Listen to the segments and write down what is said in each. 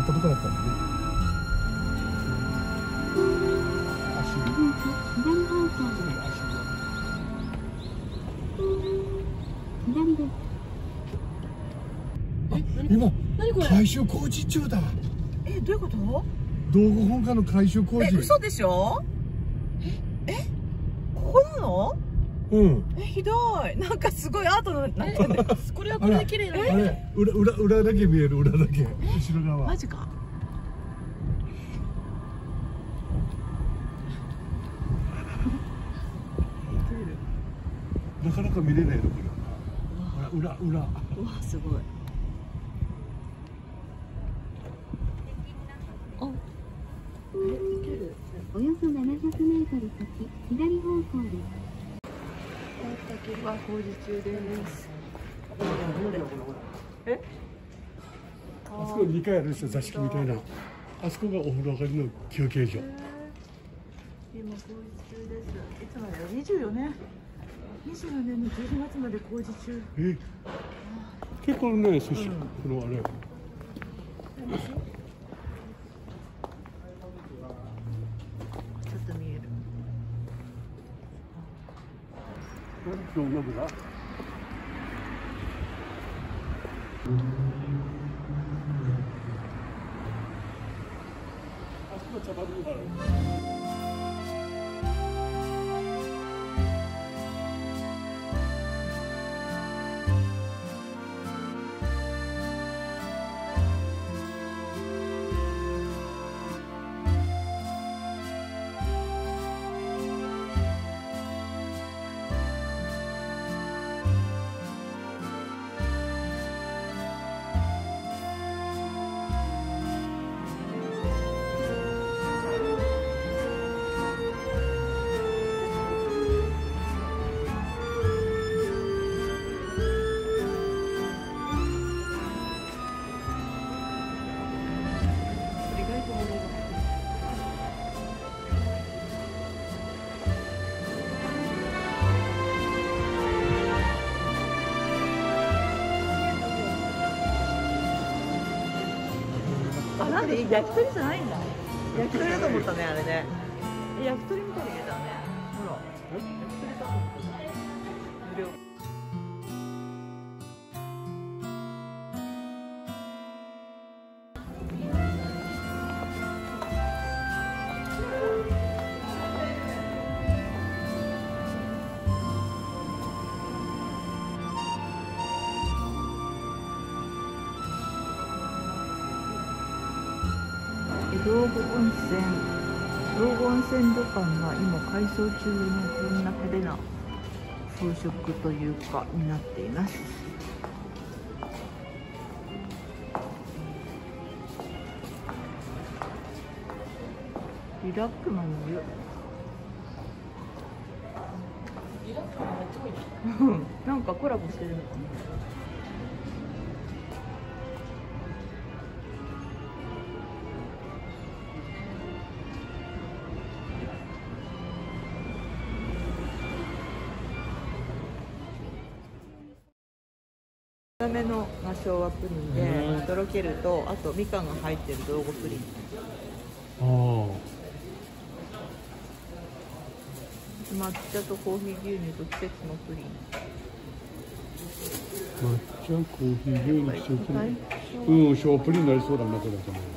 ったとこだったんだね。 左方向左です。 今何これ？ 改修工事中だ。 どういうこと？ 道後本館の改修工事。 嘘でしょ？ここなの？ うん。 ひどい。なんかすごいアートのなんていうの。これはこれで綺麗な。 あれ裏だけ見える、裏だけ。後ろ側。 マジか。 なかなか見れないのこれ。裏。 うわすごい。 およそ700メートル先、左方向です。 畑は工事中です。 あそこ2階あるでしょ、座敷みたいな。あそこがお風呂上がりの休憩所。 今工事中です。いつまで？24年の12月まで工事中。 結構ね、寿司、このあれ。 ちょっと見える。 どんな部だ？あそこ茶番になる。 なんで焼き鳥じゃないんだ。焼き鳥だと思ったね、あれね。焼き鳥みたいに入れたね。ほら、焼き鳥だと思った。無料。道後温泉旅館が今改装中のこんな派手な装飾というかになっています。リラックマの湯。リラックマめっちゃ多いね。なんかコラボしてるのかな。めの昭和プリンでとろけると、あとみかんが入ってる道後プリン。抹茶とコーヒー牛乳と季節のプリン。 抹茶コーヒー牛乳季節の昭和プリンになりそうだな、これ。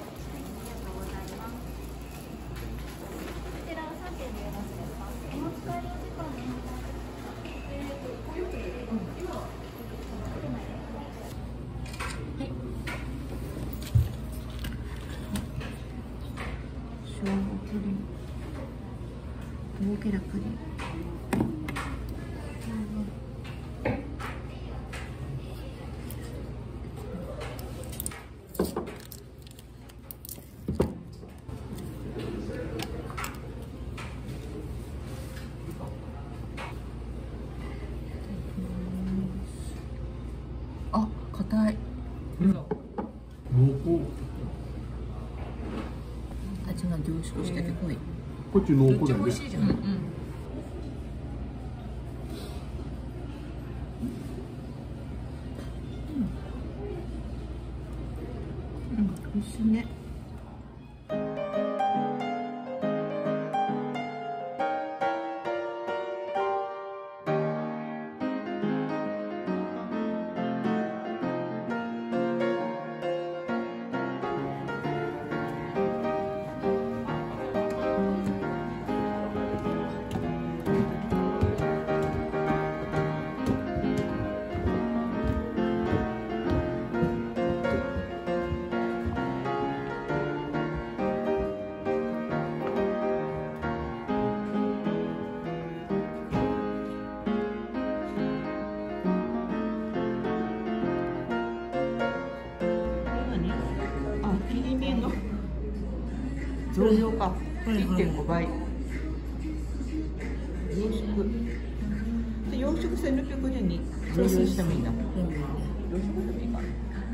昭和プリン、とろけるプリン。あ、硬い。 濃厚。 味が凝縮してて濃い。 こっち濃厚だよね。 美味しいじゃん。美味しい。 ね。増量か、1.5 倍。洋食。で洋食1650円に増量してもいいんだ。洋食でもいいかな。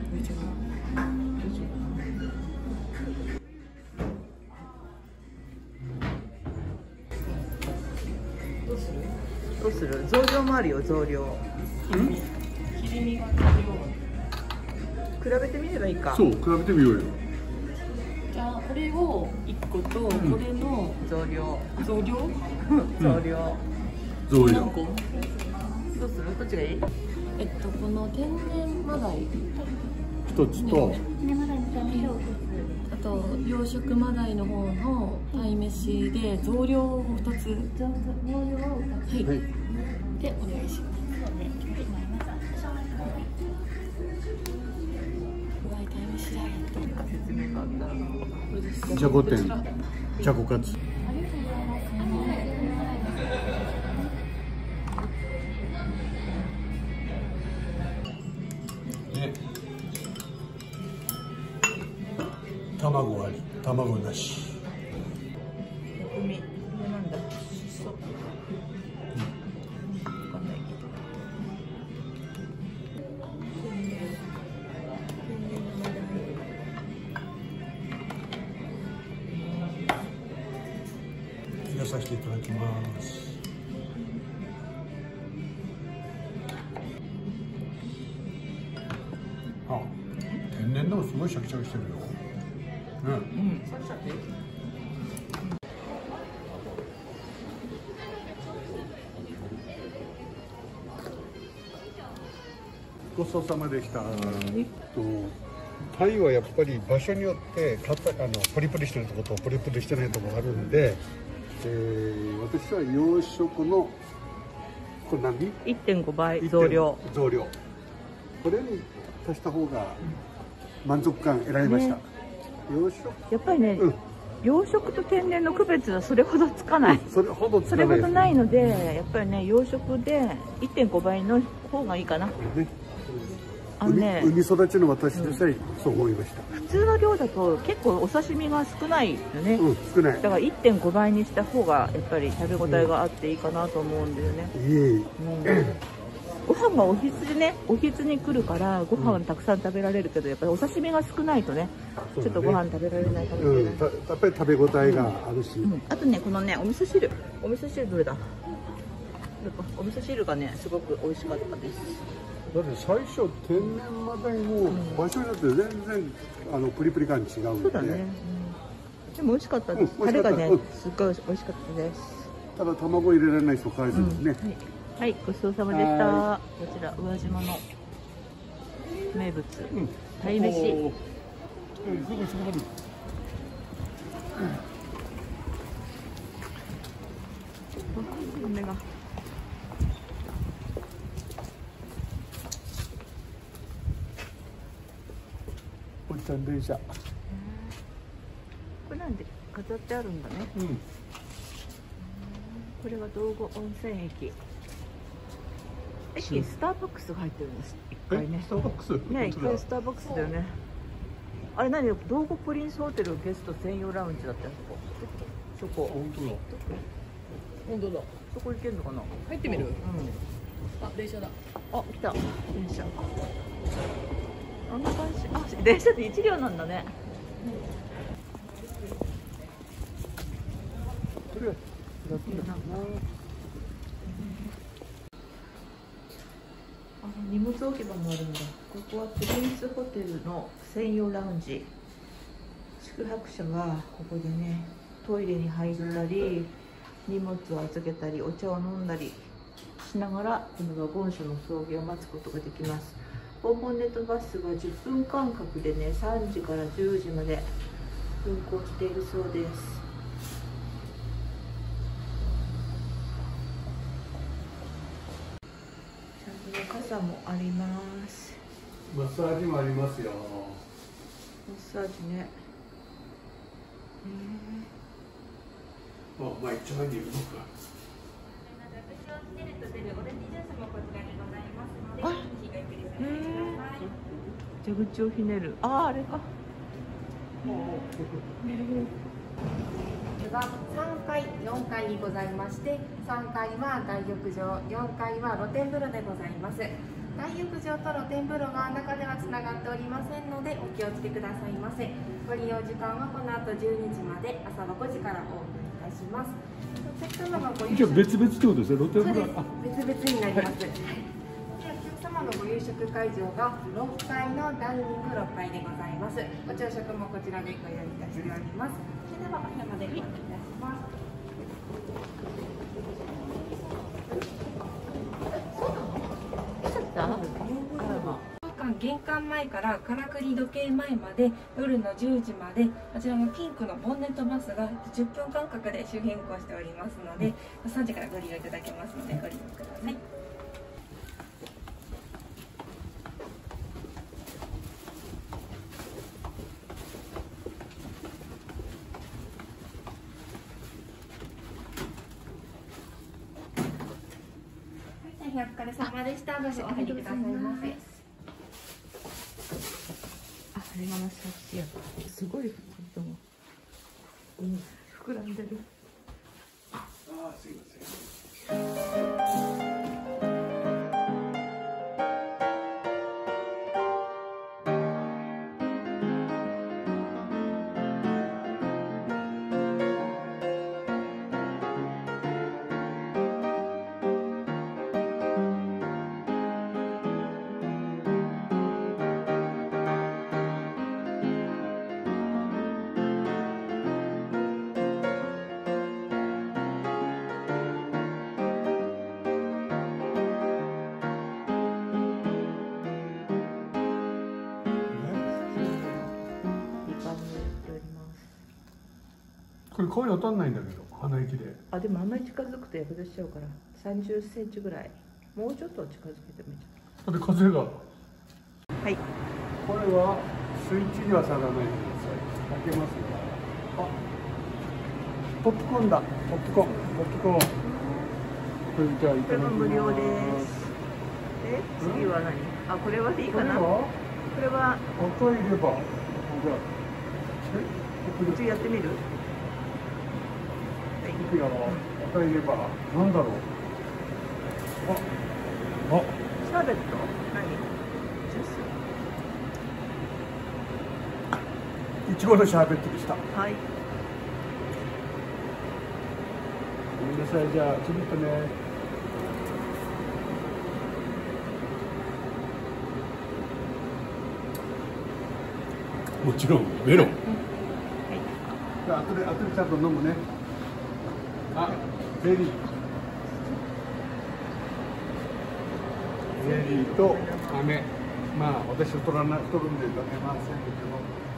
どうする？増量もあるよ、増量。切り身が比べてみればいいか。 そう、比べてみようよ。 じゃあこれを1個とこれの増量。 増量増量。 増量。 何個？ どうする？どっちがいい？ この天然マダイ一つと、 あと養殖マダイの方の鯛めしで増量を2つ。はい。でお願いします。 じゃこ天、じゃこカツ。ね、卵あり、卵なし。 薬味、これなんだ。しそ。わかんないけど。 入れさせていただきます。あ、天然のすごいシャキシャキしてるよ。ね。 シャキシャキ。 ごちそうさまでした。タイはやっぱり場所によってプリプリしてるところとプリプリしてないところがあるんで、私は養殖のこれ何 1.5 倍増量。 増量。これに足した方が満足感得られました。養殖やっぱりね、養殖と天然の区別はそれほどつかない。 それほどつかない。 それほどないので、やっぱりね養殖で 1.5 倍の方がいいかな。 ね。 海育ちの私でさえそう思いました。 普通の量だと結構お刺身が少ないよね。 少ない。 だから 1.5 倍にした方がやっぱり食べ応えがあっていいかなと思うんだよね。ご飯がおひつね、おひつに来るからご飯たくさん食べられるけど、やっぱりお刺身が少ないとね、ちょっとご飯食べられないかもしれない。 やっぱり食べ応えがあるし。 あとね、このね、お味噌汁どれだ？お味噌汁がね、すごく美味しかったです。 だって最初天然マダイも場所によって全然プリプリ感違うんで。そうだね。 でも美味しかったです。タレがね、すっごい美味しかったです。 ただ卵入れられない人かわいそうですね。 はい、ごちそうさまでした。こちら宇和島の名物鯛めし。梅が。 おじちゃん電車。 これなんで飾ってあるんだね。これが道後温泉駅。駅にスターバックスが入ってるんです。一回ね。 スターバックス。 ね、一回スターバックスだよね。あれ何？道後プリンスホテルゲスト専用ラウンジだったよ。そこ。 本当だ。 本当だ。 そこ行けるのかな。 入ってみる？あ、電車だ。 あ、来た。電車。あんな感じ。あ、電車って1両なんだね。 これ。 荷物置き場もあるんだ。ここはプリンスホテルの専用ラウンジ。 宿泊者はここでね、トイレに入ったり荷物を預けたりお茶を飲んだりしながらこのワゴン車の送迎を待つことができます。ボンボンネットバスは10分間隔でね、3時から10時まで運行しているそうです。ちゃんとね、傘もあります。 マッサージもありますよ。 マッサージね。 あ、まあ一番に動く。 蛇口をひねる。ああ、あれか。 は3階、4階にございまして、3階は大浴場、4階は露天風呂でございます。大浴場と露天風呂は中ではつながっておりませんのでお気をつけくださいませ。ご利用時間はこの後12時まで、朝は5時からオープンいたします。お客様がご夕食、 別々ってことですね、露天風呂。 別々になります。でお客様のご夕食会場が6階のダイニング6階でございます。ご朝食もこちらでご用意いたしております。それではお部屋までご案内いたします。玄関前からからくり時計前まで夜の10時まで、こちらのピンクのボンネットバスが10分間隔で周辺運行しておりますので、3時からご利用いただけますのでご利用ください。お疲れ様でした。どうぞお入りくださいませ。 あれがマッサージやった。すごいと思う。膨らんでる。 ああ、すいません。これ顔に当たんないんだけど、鼻息で。 あ、でもあんまり近づくとやけどしちゃうから30センチぐらい、もうちょっと近づけてもいいじだって風が。 ゃん。はい。 これはスイッチには触らないでください。開けますよ。あ、ポップコーンだ。ポップコーン。ポップコーン。これじゃあいこれただきます。 も無料です。で、次は何？あ、これはいいかな。これは赤いレバー。じゃあ、 次やってみる？ いくよ。赤いレバー。なんだろう。あ、 シャーベット？何？ジュース？ いちごのシャーベットでした。 はい。 ごめんなさい。じゃあちょっとね。もちろんメロン。じゃあ後でちゃんと飲むね。あ、ゼリー。ゼリーと飴。まあ私は取るんで食べませんけど。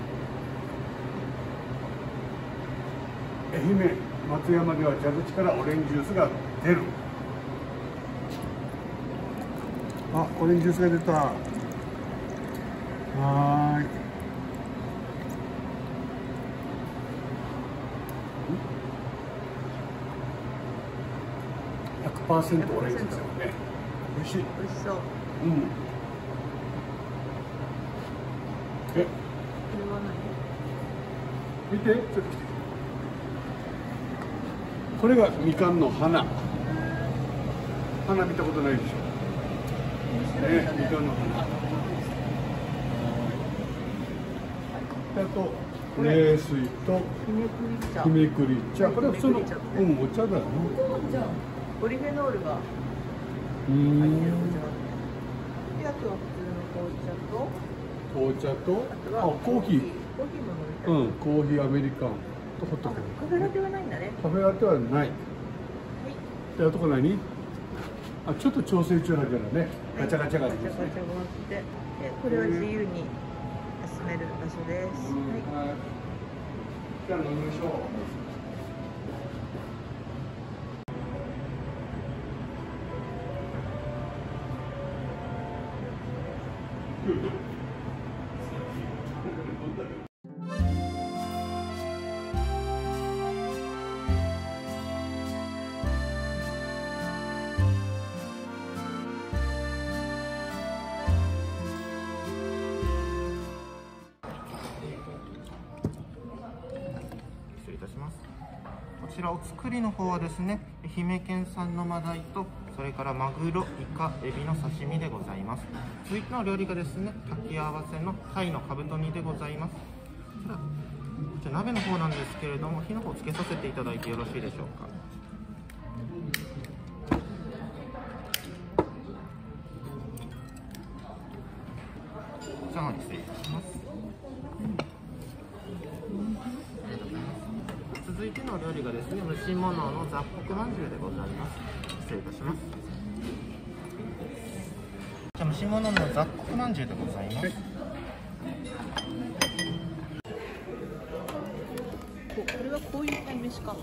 愛媛松山では蛇口からオレンジジュースが出る。あ、オレンジジュースが出た。はーい。100% オレンジですよね。美味しい。 美味しそう。 うん。え、 これは見て、ちょっと来て。これがみかんの花。花見たことないでしょ。ね、みかんの花。あと、冷水と何？日めくり茶。 日めくり茶。これは普通の、うん、お茶だよね。 ポリフェノールがうん。 で、あとは普通の紅茶と、 紅茶と、あ、コーヒー。 コーヒーも飲みたい。 うん、コーヒーアメリカンとホットケーカフェラテはないんだね。 キ。カフェラテはない。で、あとこ何？あ、ちょっと調整中だけどね。ガチャガチャがありますね。 ガチャガチャがあって、でこれは自由に休める場所です。はい。 はい。じゃあ飲みましょう。 失礼いたします。こちらお作りの方はですね、愛媛県産のマダイと、それからマグロ、イカ、エビの刺身でございます。続いての料理がですね、炊き合わせの鯛のかぶと煮でございます。こちら鍋の方なんですけれども、火の方つけさせていただいてよろしいでしょうか。こちらの方失礼いたします。続いての料理がですね、蒸し物の雑穀まんじゅうでございます。失礼いたします。じゃあ蒸し物の雑穀まんじゅうでございます。 これはこういう鯛めしか。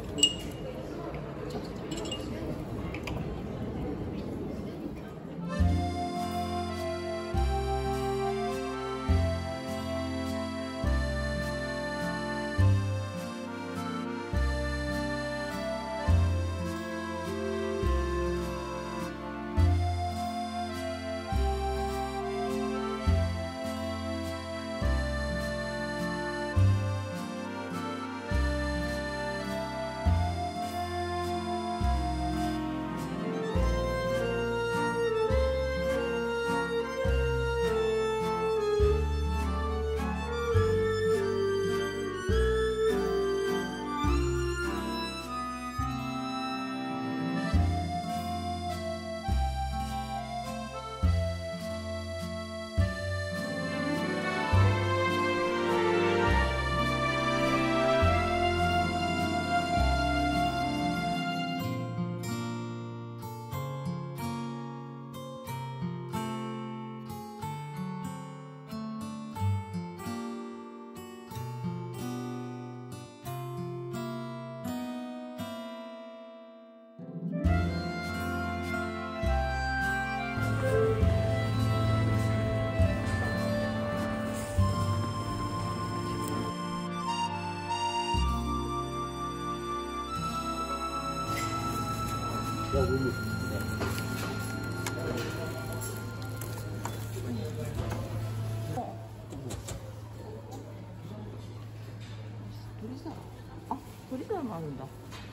あ、鳥皿もあるんだ。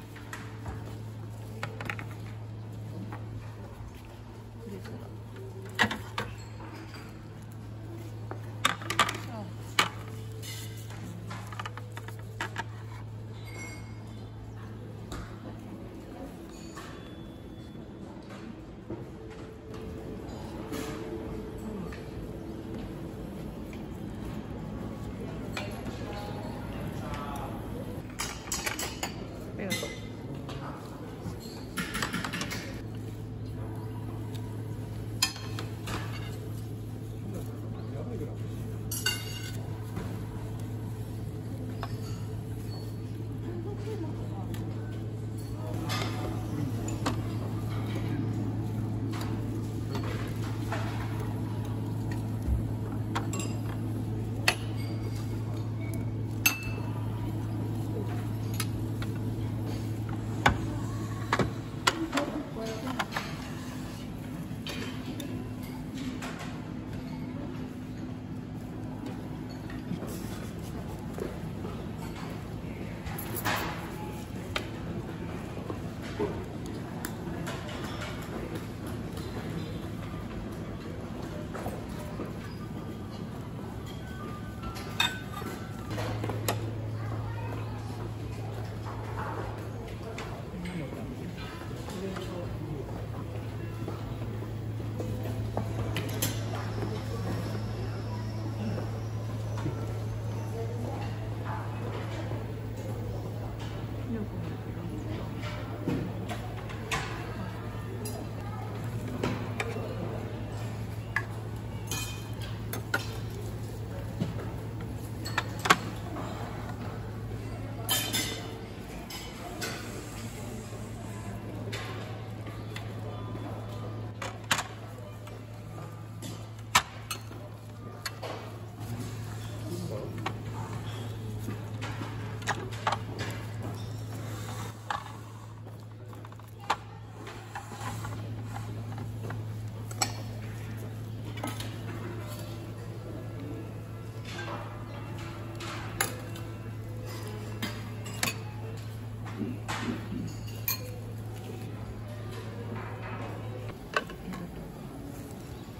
鳥皿。ありがとう。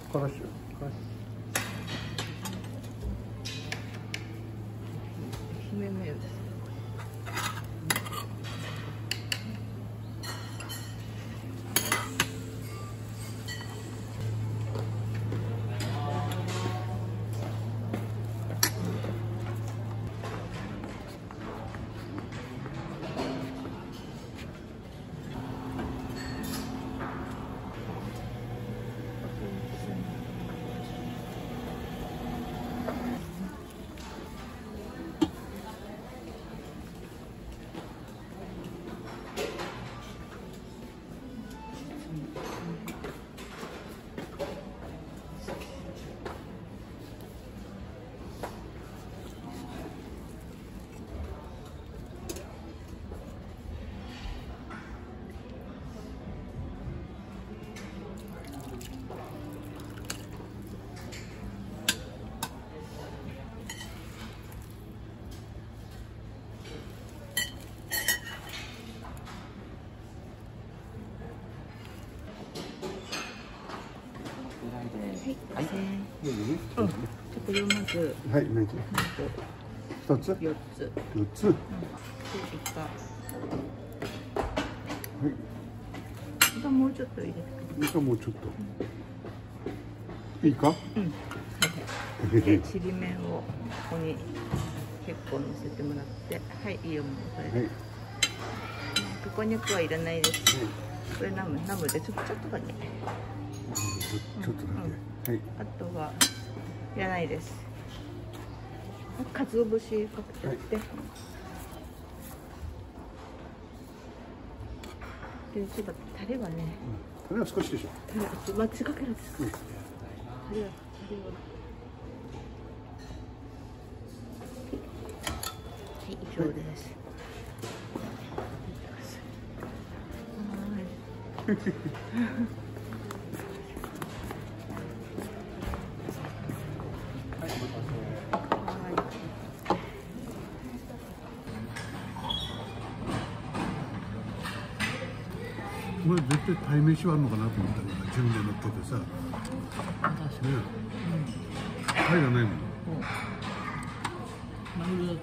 からし。 姫メールです。はい。 いいね。 うん。これをまずはい、何つ。一つ。 4つ。 四つ。 でイカ。 はい。 イカもうちょっと入れて。 イカもうちょっと。いいか。 うん。はい。でちりめんをここに結構乗せてもらって、はい、いいよもうこれで。 はい。 ここにはいらないです。これナムでちょっとだけ。 ちょっとだけ。はい。 あとはいらないです。鰹節かけてやって。でちょっとタレはね。 タレは少しでしょ。 タレ間違かけるんです。タレははい、以上です。 これ絶対鯛めしはあるのかなと思ったけど、自分で乗っけてさ。ね。鯛がないもん。 マグロだった。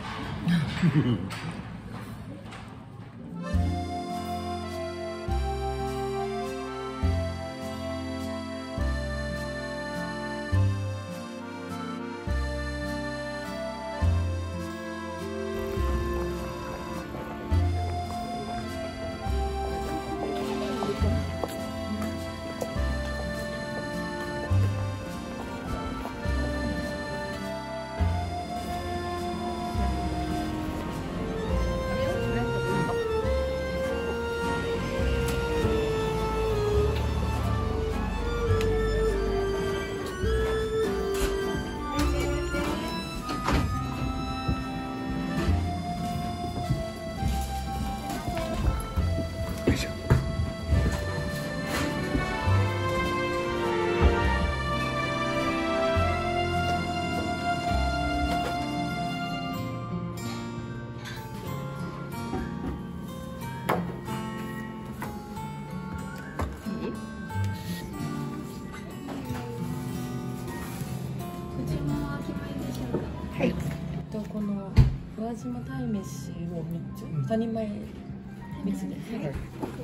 はい。 この宇和島鯛めしを3つ、2人前3つです。はい。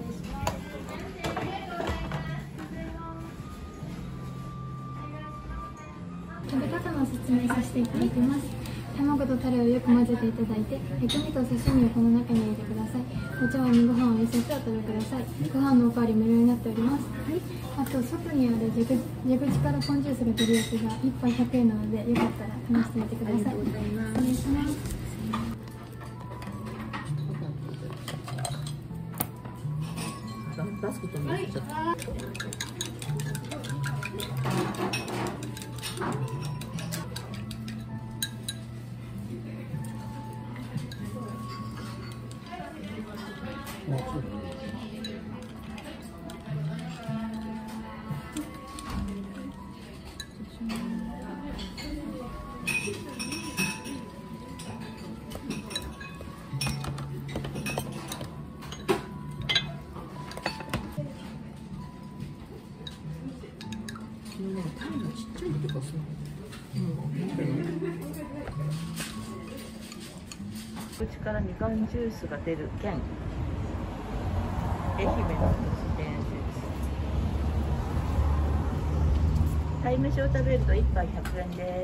食べ方の説明させていただきます。卵とタレをよく混ぜていただいて、薬味と刺身をこの中に入れてください。お茶碗にご飯を入れてお食べください。ご飯のおかわり無料になっております。はい。あと外にある蛇口からポンジュースが出るやつが1杯100円なので、よかったら試してみてください。ありがとうございます。お願いします。 出すこともちょっと。 口からみかんジュースが出る券、愛媛の都市伝説。鯛めしを食べると1杯100円です。